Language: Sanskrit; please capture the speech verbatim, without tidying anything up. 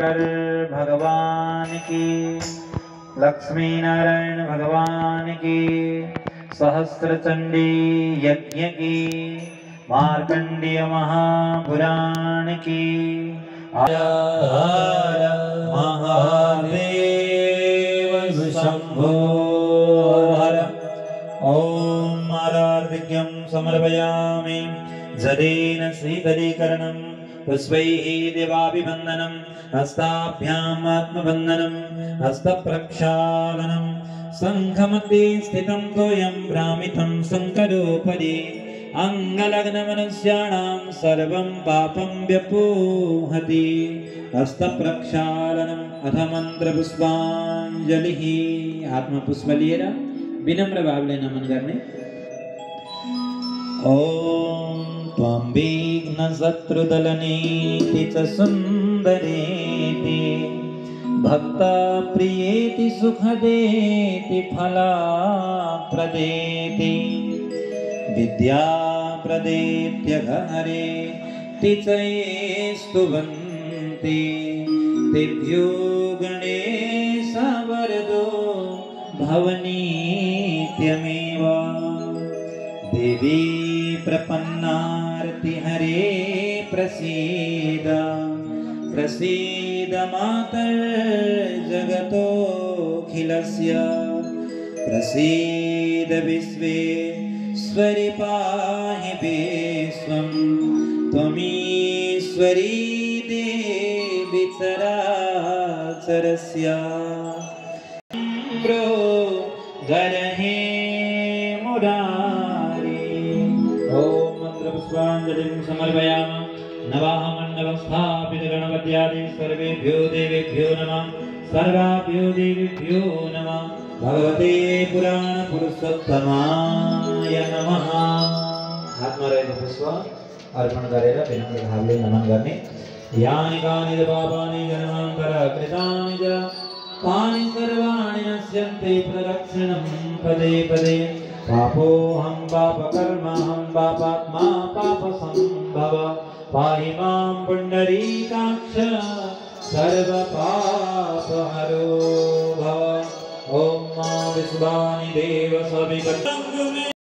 शंकर भगवान की, लक्ष्मी नारायण भगवान की, सहस्त्र चंडी यज्ञ की, मार्कंडेय महापुराण की। हर महादेव शंभो हर। ओम आरार्घ्यं समर्पयामि। जलेन शीतलीकरणं पुष्पैः देवाभिवन्दनं, हस्ताभ्याम् आत्मबन्धनं, हस्तप्रक्षालनं। शङ्खमध्ये स्थितं तोयं भ्रामितं शङ्करोपरि, अङ्गलग्नमनुष्याणां सर्वं पापं व्यपोहति। हस्तप्रक्षालनम् अथ मन्त्रपुष्पाञ्जलिः। आत्मपुष्प लिएर विनम्र भावले नमन गर्ने। ओम त्वं विघ्नशत्रुदलनेति च सुन्दरेति, भक्तप्रियेति सुखदेति फलप्रदेति, विद्याप्रदेत्यघहरेति च ये स्तुवन्ति, तेभ्यो गणेश वरदो भवनीत्यमेव। देवी प्रपन्नार्ति हरे प्रसीद, प्रसीद मातर्जगतोऽखिलस्य, प्रसीद विश्वेश्वरि पाहि विश्वं, त्वमीश्वरी देवी चराचरस्य। प्रो गरहे मुरारी। ओम मंत्रपुष्पाञ्जलिं समर्पयामः। नवामण्डवस्थापितगणपत्यादि सर्वेभ्यो देवेभ्यो नमः। सर्वाभ्यो देवेभ्यो नमः। भगवते पुराणपुरुषोत्तमाय नमः। हातमा रहेको पुष्प अर्पण गरेर विनम्र भावले नमन गर्ने। यानि कानि च पापानि जन्मान्तर कृतानि च, तानि सर्वाणि नश्यन्ति प्रदक्षिणं पदे पदे। पापोऽहं पापकर्माहं पापात्मा पापसम्भव, पाहि मां पुण्डरीकाक्ष सर्वपापहरो भव। ओम मा विश्वानि देव सविकटं